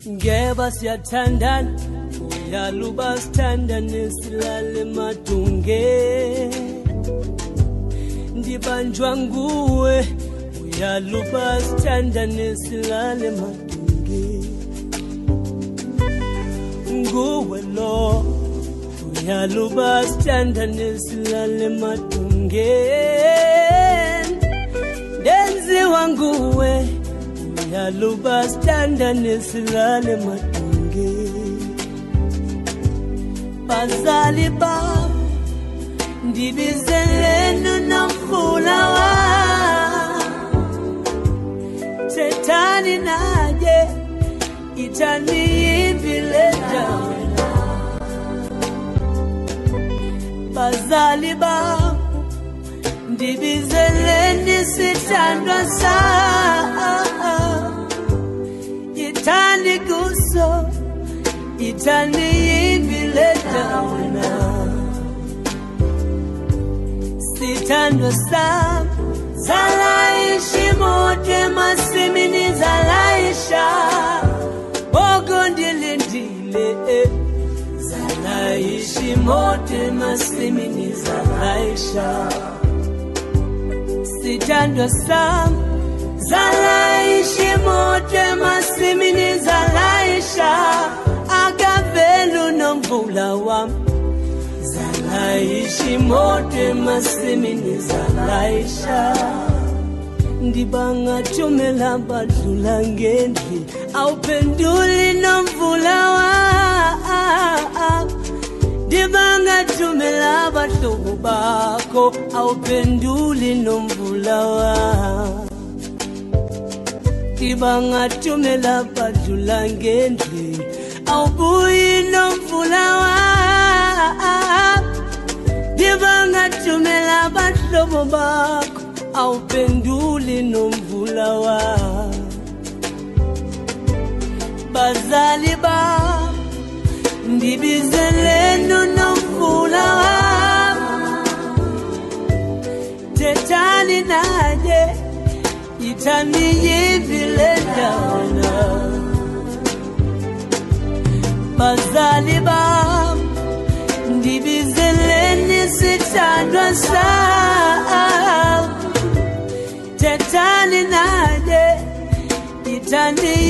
Ngeba siyathandana uyaluba sithandane silale madunge ndibanjwa nguwe uyaluba sithandane silale madunge nguwe lo uyaluba sithandane silale madunge denziwa nguwe uyaluba sithandane silale madunge bazali ba ndibizelenu nomfula wa tetani naje itani ibileta bazali ba ndibizeleni sithandwa sa itani kuso itani ibileta wena sithandwa sa zalaishi mote masimini zalaisha ogondilindile zalaishi mote masimini zalaisha sithandwa sa zalaishi mote masimini zalaisha agavelu nomvula wam zalaishi mote masimini zalaisha ndibanga tumela badlula ngendli awuphenduli nomvula wa ndibanga tumela bahlobo bakho awuphenduli nomvula wa ndibanga tumela badlula ngendli awubuyi nomvula wa ndibanga tumela bahlobo bakho awuphenduli nomvula wa bazali ba ndibizelenu nomvula wa tetani naje itani yibileta wena bazali ba ndibizeleni sithandwa sa tetani naje itani